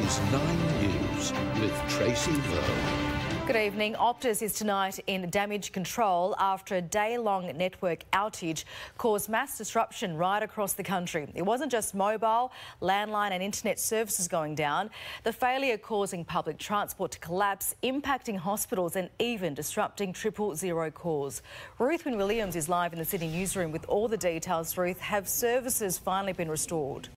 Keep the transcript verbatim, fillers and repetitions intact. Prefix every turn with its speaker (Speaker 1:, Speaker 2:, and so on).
Speaker 1: News nine News with Tracy Vo.
Speaker 2: Good evening. Optus is tonight in damage control after a day-long network outage caused mass disruption right across the country. It wasn't just mobile, landline and internet services going down. The failure causing public transport to collapse, impacting hospitals and even disrupting triple zero calls. Ruth Wynne Williams is live in the Sydney newsroom with all the details. Ruth, have services finally been restored?